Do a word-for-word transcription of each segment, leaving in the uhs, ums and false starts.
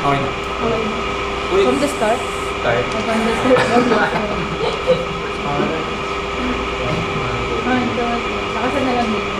Okay na. Okay. Wait. From the start? Start. From the start. Ah, ito. Nakasan na lang dito.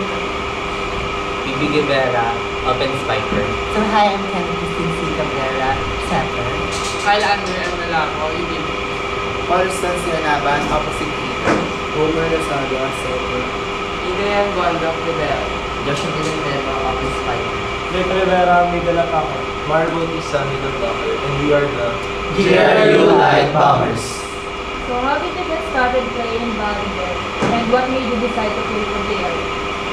Bibi Guevara, Open Spiker. So hi, I'm Kevin Christine C. Cabrera, Setter. Kyle Andrew M. Nalaco, U D. Paul Sionaban, Opposite Peter. Homer Rosado, Setter. Idean Gondok, Fidel. Joshua Villanueva, Open Spider. Nick Rivera, Miguel Ataco. Margot is Sunny Doctor, and we are the J R U Light Bombers. So how did you get started playing volleyball? And what made you decide to play for J R U?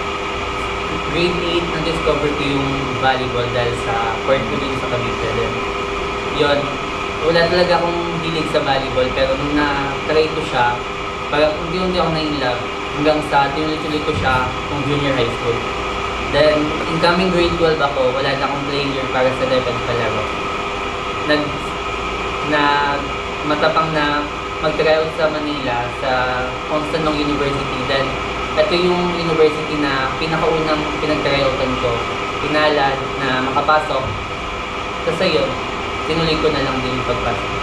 Grade eight, na-discover ko yung volleyball dahil sa court ko dun sa Cavite. Then, yun, wala talaga akong hilig sa volleyball, pero nung na-try ko siya, parang unti-unti ako na-inlove hanggang sa tinuloy-tuloy ko siya kung junior high school. Then, incoming grade twelve ako, wala na akong player para sa level palaro. Nag, na matapang na mag-tryout sa Manila, sa Constanong University. Then, ito yung university na pinakaunang pinag-tryoutan ko, pinalad na makapasok. Kasi yun, tinuloy ko na lang din yung pagpasok.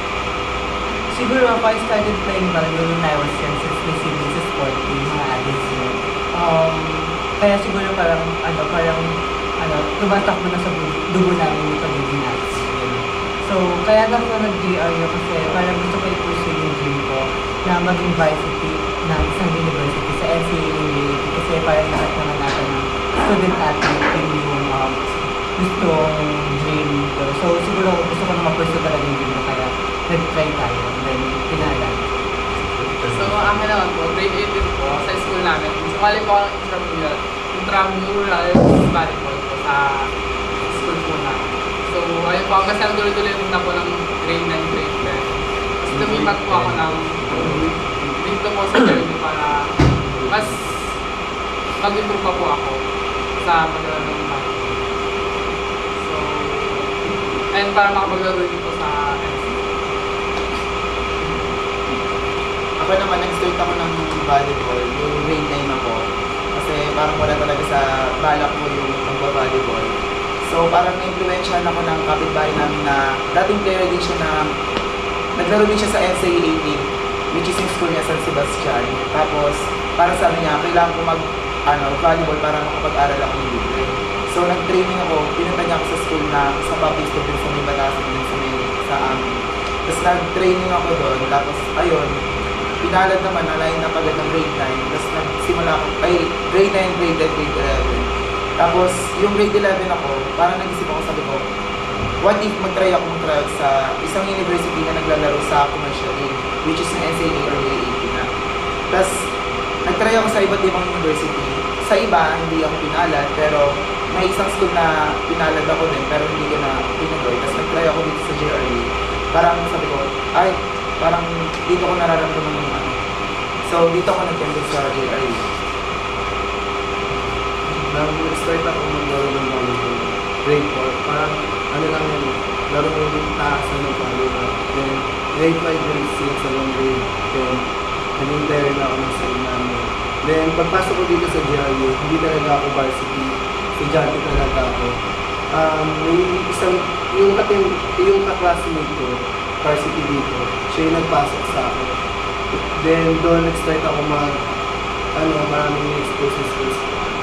Siguro ako, I started playing volleyball when I was young since may siblings sa sport team, mga adults yun. Um, kaya siguro parang, ano, parang, ano, tumatakbo na sa dugo namin yung pagiging athletes. So, kaya lang ako nag-J R U kasi parang gusto ko i-pursue yung dream ko na maging varsity ng isang university sa N C A A and U A P kasi parang lahat naman natin ng student athlete yun yung um, gustong dream ko. So, siguro gusto ko na ma-pursue talaga yung dream ko kaya nag-try tayo and then pinalan. So, akin naman po, grade eight din po, sa school namin. Sumali po ako ng intramural. Intramural volleyball po sa school po na. So, ayun po, hanggang sa tuloy-tuloy na po ng grade nine, grade ten. Tapos lumipat po ako ng dito po sa journey para mas mag-improve pa po ako sa paglalaro ng volleyball. So, and para makapaglaro din po sa N C A A. Ako naman, nag-start ako ng volleyball, yung grade nine ako. Kasi parang wala talaga sa balak ko yung mag-volleyball. So parang na-influensyahan ako ng kapitbahay namin na dating player din siya na naglaro din siya sa N C A A team, which is yung school niya, San Sebastian. Tapos, para sabi niya, kailangan ko mag, ano, volleyball para makapag-aral ako ng libre. So nag-training ako, pinunta niya ako sa school na sa public school din sa may Batasan din sa may, sa amin. Tapos nag-training ako doon, tapos ayun, pinalad naman, nalayin na pagod ng grade nine, tapos nagsimula ako, ay, grade nine, grade ten, grade eleven. Tapos, yung grade eleven ako, parang nag-isip ako, sabi ko, what if mag-try ako mag-try sa isang university na naglalaro sa commercial league, which is yung N C A A or U A A P na. Tapos, nag-try ako sa iba't ibang university. Sa iba, hindi ako pinalad, pero may isang school na pinalad ako din, pero hindi ko na pinuloy. Tapos, nag-try ako dito sa J R U. Parang sabi ko, ay, parang dito ko nararamdaman yung ano. So, dito ako nag-tender sa J R U. Nang nag-start ako maglaro ng volleyball, grade four, parang ano lang yun, laro ko yung taasan ng volleyball. Then, grade five, grade six, hanggang grade ten, naging player na ako ng side namin. Then, pagpasok ko dito sa J R U, hindi talaga ako varsity, estudyante talaga ako. Um, may isang, yung, katim, yung ka-classmate ko, varsity dito, siya yung nagpasok sa akin. Then, doon nag-start ako mag, ano, maraming expose skills.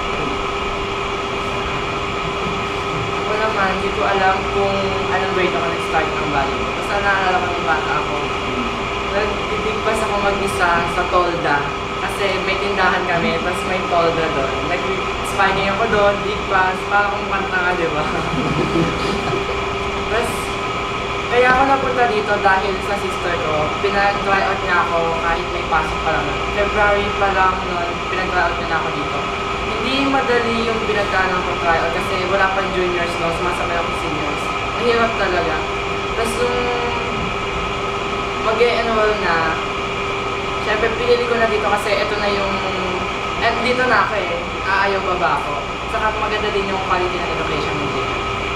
Ako naman, hindi ko alam kung anong grade ako nag-start ng volleyball. Basta naalala ko ng bata ako. Nagtitipas ako mag-isa sa Tolda. Kasi may tindahan kami, tapos may Tolda doon. Nag-spiking ako doon, digpas, para akong kanta nga, di ba? Tapos, kaya ako napunta dito dahil sa sister ko. Pinag-try out niya ako kahit may pasok pa lang. February pa lang noon, pinag-try out niya na ako dito. Hindi madali yung pinagdaanan ko try out kasi wala pang juniors, no? Sumasabay ako seniors. Mahirap talaga. Tapos nung mag-e-enroll na, syempre pinili ko na dito kasi ito na yung, eh, dito na ako eh, aayaw pa ba ako. Saka maganda din yung quality ng education mo dito.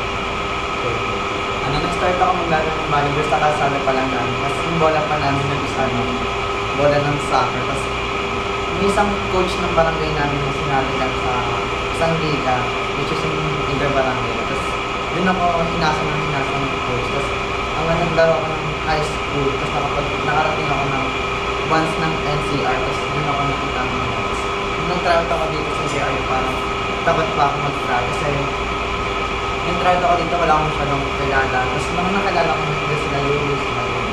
Ano, nag-start ako maglaro ng volleyball sa kalsada pa lang namin. Kasi yung bola pa namin nag-isano, bola ng soccer. Tapos may isang coach ng barangay namin na sinali lang sa isang liga, which is yung inter-barangay. Tapos doon ako hinasa ng hinasa ng coach. nung naglaro ako ng high school, tapos nakapag, nakarating ako ng once ng N C R, tapos doon ako nakita ng mga boss. Nung travel ako dito sa C R, parang takot pa ako mag-try kasi yung travel ako dito wala akong masyadong kilala. Tapos nung nakilala ko dito sila Lulu, sila Lulu.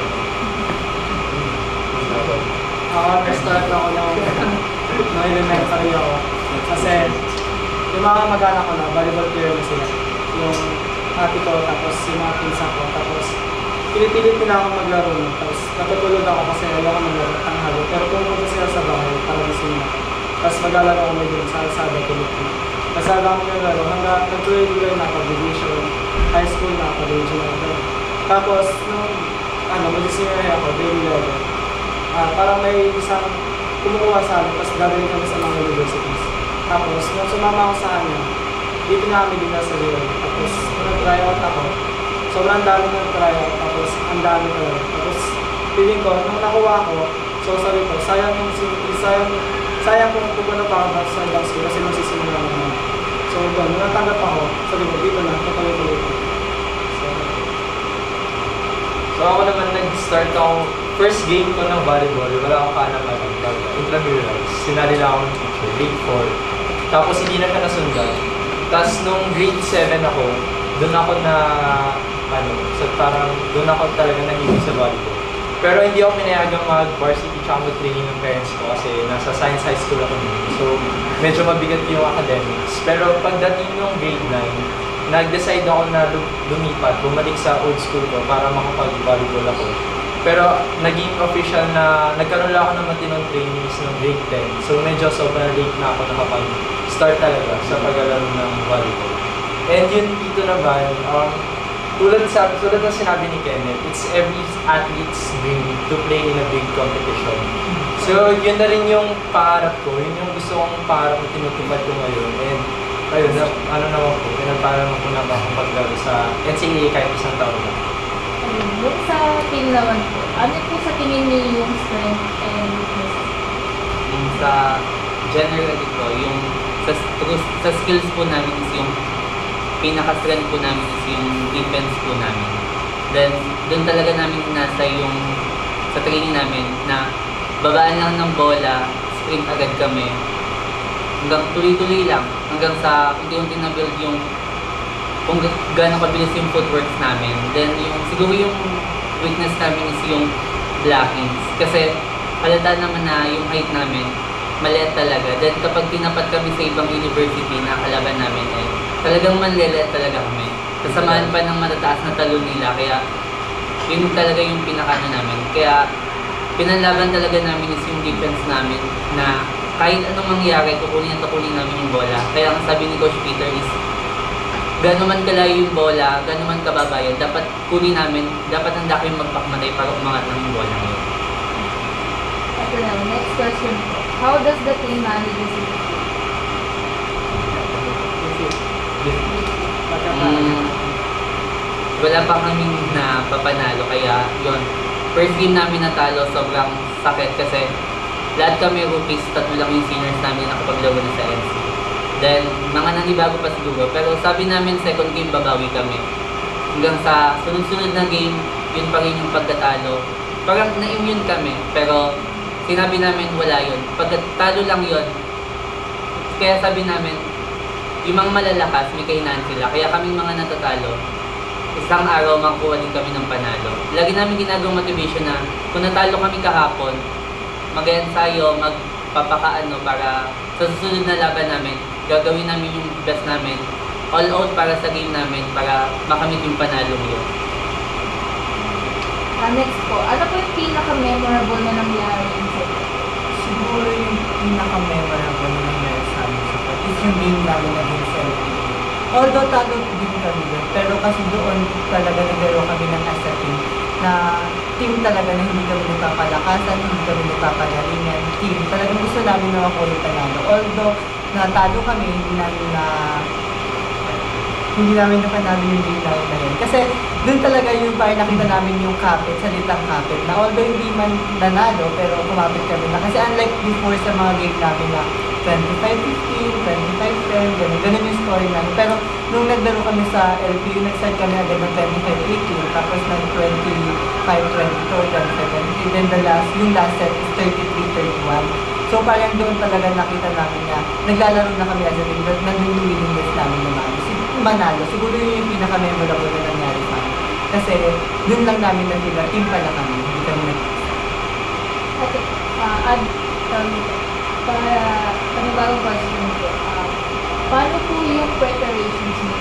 Ako, nag-start ako nung nung elementary ako. Kasi yung mga mag-anak ko na, volleyball player na sila. Yung ate ko, tapos yung mga pinsan ko, tapos pinipilit nila ako maglaro nun. Tapos natutulog ako kasi ayaw ko maglaro tanghalo. Pero pumunta sila sa bahay para gusto nila. Tapos maglalaro ako may doon sa Alsada, tulog ko. Kasi alam ko yung laro, hanggang nag-tuloy-tuloy na ako, division, high school na ako, regional. Tapos, nung ano, mag-senior high ako, grade eleven. Ah, parang may isang kumukuha sa amin, tapos gagawin kami sa mga universities. Tapos, nung sumama ako sa kanya, dito na kami din sa Rio. Tapos, nung nag-try out ako, sobrang dami nang try out, tapos ang dami ko. Tapos, feeling ko, nung nakuha ko, so sabi ko, sayang yung sayang, sayang kung pupunta pa ako sa dance ko kasi masisimulan naman. So, doon, nung natanggap ako, sabi ko, dito na, kapag-tuloy ko. So, So ako naman nag-start ako, first game ko ng volleyball, wala akong kaalaman ng intramurals. Sinali lang ako ng teacher, grade four. Tapos hindi na siya nasundan. Tapos nung grade seven ako, doon ako na, ano, so parang doon ako talaga nahimik sa volleyball. Pero hindi ako pinayagang mag-varsity tsaka mag-training ng parents ko kasi nasa science high school ako nun. So medyo mabigat yung academics. Pero pagdating nung grade nine, nag-decide ako na lumipat, bumalik sa old school ko para makapag-volleyball ako. Pero naging official na, nagkaroon lang ako ng matinong trainings ng grade ten. So medyo sobrang late na ako nakapag-start talaga sa paglalaro ng volleyball. And yun dito naman, um, tulad, sa, tulad ng sinabi ni Kenneth, it's every athlete's dream to play in a big competition. So yun na rin yung pangarap ko, yun yung gusto kong pangarap ko tinutupad ko ngayon. And ayun, na, ano naman po, pinaparang ko na ba akong paglaro sa N C A A kahit isang taon na. Ayun, yung sa team naman po, ano po sa tingin niyo yung strength and weaknesses? Yung sa generally ko, yung sa, sa skills po namin is yung pinaka-strength po namin is yung defense po namin. Then, doon talaga namin nasa yung sa training namin na babaan lang ng bola, sprint agad kami. Hanggang tuloy-tuloy lang, hanggang sa unti-unti na build yung kung gaano kabilis yung footworks namin. Then yung siguro yung weakness namin is yung blockings. Kasi halata naman na yung height namin maliit talaga. Then kapag tinapat kami sa ibang university na kalaban namin eh, talagang manlilit talaga kami. Kasamahan pa ng matataas na talon nila. Kaya yun talaga yung pinakano namin. Kaya pinanlaban talaga namin is yung defense namin na kahit anong mangyari, kukunin at kukunin namin yung bola. Kaya ang sabi ni Coach Peter is, gano'n man kalayo yung bola, gano'n man kababayan, dapat kunin namin, dapat handa kayong magpakmatay para umangat ng yung bola ngayon. Ito na, next question po. How does the team manage the Mm, wala pa kaming napapanalo, kaya yun. First game namin natalo, sobrang sakit kasi lahat kami rookies, tatlo lang yung seniors namin na nakapaglaro na sa N C. Then, mga nanibago pa siguro. Pero sabi namin, second game, babawi kami. Hanggang sa sunod-sunod na game, yun pa rin yung pagkatalo. Parang na-immune kami, pero sinabi namin, wala yun. Pagkatalo lang yun. Kaya sabi namin, yung mga malalakas, may kahinaan sila. Kaya kaming mga natatalo, isang araw makuha din kami ng panalo. Lagi namin ginagawang motivation na, kung natalo kami kahapon, mag-ensayo, magpapakaano para sa susunod na laban namin, gagawin namin yung best namin, all out para sa game namin, para makamit yung panalo yun. Uh, next po, ano po yung pinaka-memorable na nangyari sa inyo? Siguro yung pinaka-memorable na nangyari sa amin sa part is yung game namin against L P. Although talo din kami doon, pero kasi doon talaga naglaro kami ng as a team na team talaga na hindi kami nagpapalakasan, hindi kami nagpapagalingan. Team, talagang gusto namin na makulit nanalo. Although natalo kami, hindi namin na hindi namin napanalo yung game namin na yun. Kasi doon talaga yung parang nakita namin yung kapit, salitang kapit, na although hindi man nanalo, pero kumapit kami na. Kasi unlike before sa mga game namin na twenty-five fifteen, twenty-five ten, ganun, ganun yung scoring namin. Pero nung naglaro kami sa L P U, nag-start kami agad ng twenty-five eighteen. tapos nag twenty-five twenty-two, twenty-seven, and then the last, yung last set is thirty-three thirty-one. So parang doon talaga nakita namin na naglalaro na kami as a team, na nandun yung willingness namin na manalo. Sig- manalo. Siguro yun yung pinaka-memorable na nangyari sa amin. Kasi doon lang namin na sila, team pala kami, hindi kami nag Okay, uh, add, um, para panibagong question ko, uh, paano po yung preparations mo?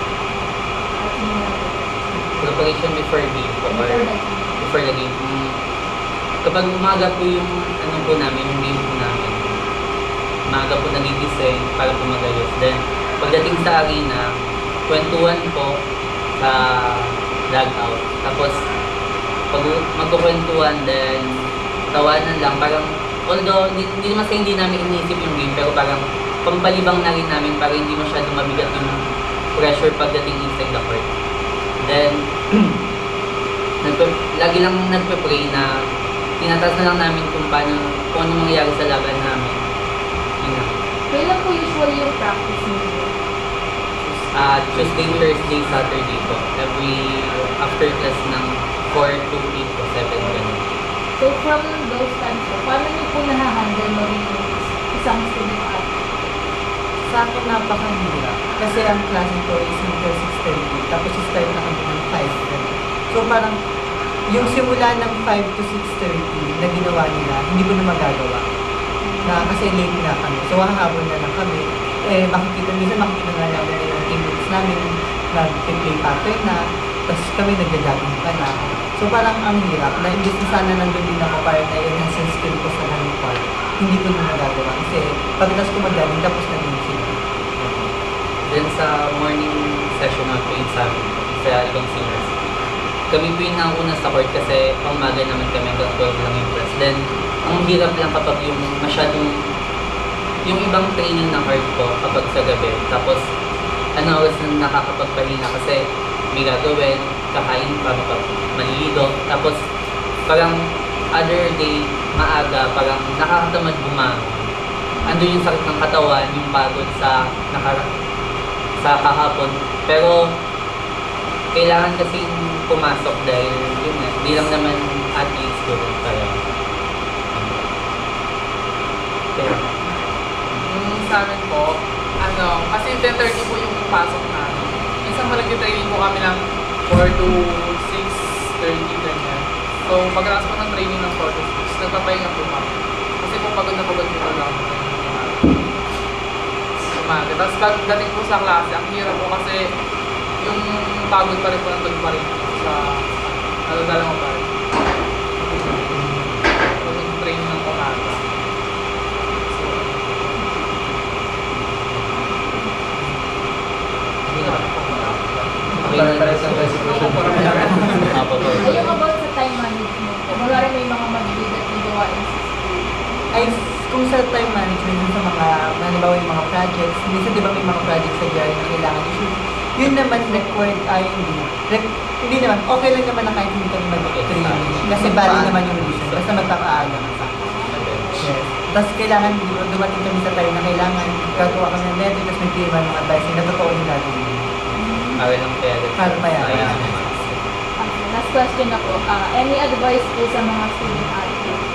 At yung Preparation before game po, or before the game? before the game. Mm, Kapag umaga po yung ano po namin, yung game po namin, umaga po nag-design para po magayos. Then, pagdating sa arena, kwentuhan po sa dugout. Tapos, pag magkukwentuhan, then tawanan lang. Parang, although hindi, hindi naman sa hindi namin iniisip yung game, pero parang pampalibang na rin namin para hindi masyadong mabigat yung pressure pagdating inside the court. Then, nagpe, lagi lang nagpe-pray na tinataas na lang namin kung paano, kung ano mangyayari sa laban namin. Yun lang. Kailan po usually yung practice niyo? Uh, Tuesday, Thursday, Saturday po. Every after class ng four to eight to seven ganun. So from those times po, paano niyo po nahahandle maging isang student athlete? Sa akin napakahirap. Kasi ang klase ko is until six thirty, tapos start na kami ng five thirty. So parang yung simula ng five to six thirty na ginawa nila, hindi ko na magagawa. Na kasi late na kami. So hahabol na lang kami. Eh makikita, minsan makikita na namin na yung teammates namin nag-play pattern na, tapos kami nagja-jogging pa na. So parang ang hirap na imbis na sana nandun din ako para na enhance yung skill ko sa running part, hindi ko na nagagawa. Kasi pagkatapos ko mag-jogging, tapos na din sila. Then sa morning session ng paid sa amin, sa ibang seniors, kami po yung nauna sa court kasi pangmaga naman kami hanggang twelve lang yung class. Then, ang hirap lang kapag yung masyadong, yung ibang training ng hard ko kapag sa gabi. Tapos, ano oras na nakakapagpahinga kasi may gagawin, kakain pa, maliligo. Tapos, parang other day, maaga, parang nakakatamad bumangon. Andun yung sakit ng katawan, yung pagod sa nakara sa kahapon. Pero, kailangan kasing pumasok dahil yun nga, hindi lang naman athletes ko rin kaya. Kaya, Yung sa amin po, ano, kasi ten thirty po yung pasok namin. Minsan malagay training po kami ng four to six thirty ganyan. So, pagkatapos po ng training ng four to six, nagpapahinga po kami. Kasi po pagod na pagod po talaga ako. Umaga. Tapos pagdating po sa klase, ang hirap po kasi yung pagod pa rin po nandun pa rin sa nadadala mo pa rin. So, yung training ng umaga. Pare-pares ang execution. Apo po. Yung about sa time management, kumagari may mga magbibigat na gawain sa school. Ay, kung sa time management, yun sa mga, halimbawa yung mga projects, minsan di ba may mga projects sa diary na kailangan issue, yun naman required, ay hindi, Re- hindi naman, okay lang naman na kahit hindi kami mag-training, kasi bali naman yung reason, basta magpapaalam sa yes. Tapos kailangan, di ba, dumating kami sa time na kailangan, gagawa kami ng letter, tapos may pirma ng advice, na totoo yung gagawin. Para lang kaya. Para pa yan. Kaya. Okay, last question na po. Uh, any advice po sa mga student athletes?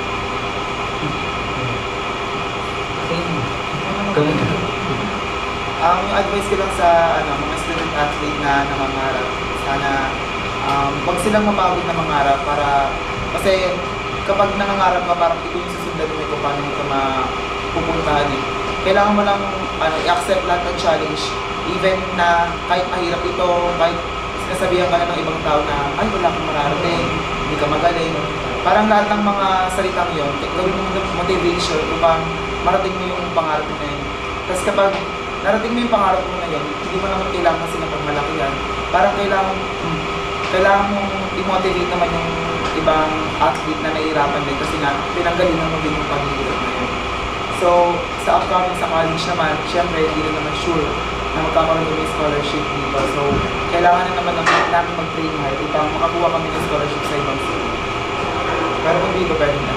Ang um, advice ko lang sa ano, mga student athlete na nangangarap, sana um, wag silang mapagod na mangarap para, kasi kapag nangangarap ka, parang ito yung susundan mo kung paano mo ito mapupuntahan eh. Kailangan mo lang ano, i-accept lahat ng challenge, even na kahit mahirap ito, kahit sinasabihan ka na ng ibang tao na ay wala kang mararating, hindi ka magaling. Parang lahat ng mga salitang yon, gawin mo motivation upang marating mo yung pangarap mo na yun. Tapos kapag narating mo yung pangarap mo na yun, hindi mo naman kailangan kasi ng pagmalakihan. Parang kailangan, hmm, kailangan mong i-motivate naman yung ibang athlete na nahihirapan din kasi nga pinanggalingan mo din yung paghihirap na yun. So, sa upcoming sa college naman, syempre hindi na naman sure na magkakaroon kami scholarship dito. So, kailangan na naman namin mag-train hard upang makakuha kami ng scholarship sa ibang school. Pero kung dito, pwede na.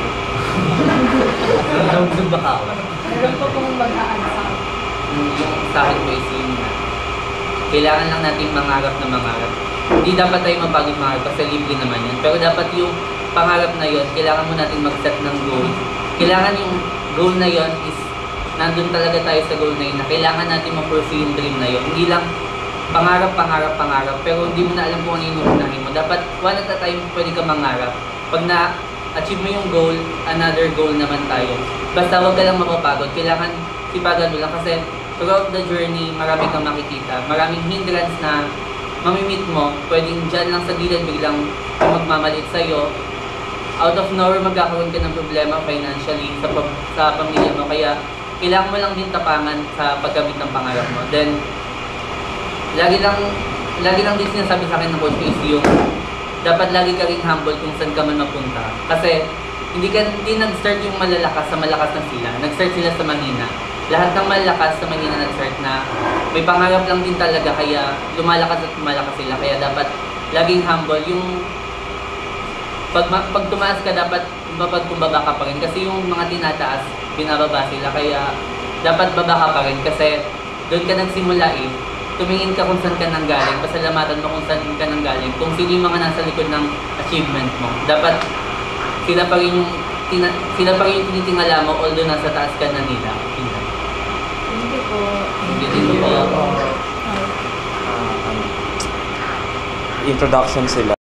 Ang baka. Meron po pong mag-a-answer. Yung sa akin po is yun na kailangan lang natin mangarap na mangarap. hindi dapat tayo mapagod mangarap kasi libre naman yun. Pero dapat yung pangarap na yun, kailangan mo natin mag-set ng goal. Kailangan yung goal na yun is nandun talaga tayo sa goal na yun na kailangan natin ma-pursue yung dream na yun. Hindi lang pangarap, pangarap, pangarap, pero hindi mo na alam kung ano yung uunahin mo. Dapat one at a time pwede ka mangarap. Pag na-achieve mo yung goal, another goal naman tayo. Basta huwag ka lang mapapagod. Kailangan sipagan mo lang kasi throughout the journey, marami kang makikita. Maraming hindrance na mamimit mo. Pwedeng dyan lang sa gilid, biglang magmamalit sa'yo. Out of nowhere, magkakaroon ka ng problema financially sa, sa pamilya mo. Kaya, kailangan mo lang din tapangan sa paggamit ng pangarap mo. Then, lagi lang, lagi lang din sinasabi sa akin ng coach is yung dapat lagi ka rin humble kung saan ka man mapunta. Kasi, hindi, ka, hindi nag-start yung malalakas sa malakas na sila. Nag-start sila sa mahina. Lahat ng malakas sa mahina nag-start na may pangarap lang din talaga. Kaya, lumalakas at lumalakas sila. Kaya, dapat laging humble. Yung pag, pag tumaas ka, dapat mapagkumbaba ka pa rin. Kasi yung mga tinataas, binababa sila. Kaya dapat baba ka pa rin. Kasi doon ka nagsimula eh. Tumingin ka kung saan ka nanggaling. Pasalamatan mo kung saan ka nanggaling. Kung sino yung mga nasa likod ng achievement mo. Dapat sila pa rin yung, tina, sila pa rin yung tinitingala mo although nasa taas ka na nila. Thank you po. Thank you po. Introduction sila.